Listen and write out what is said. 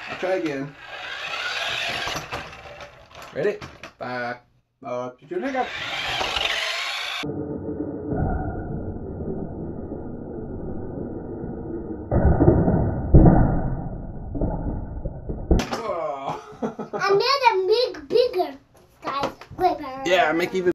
I'll try again. Ready? Back up. Pick up. I made a bigger skyscraper. Yeah, make even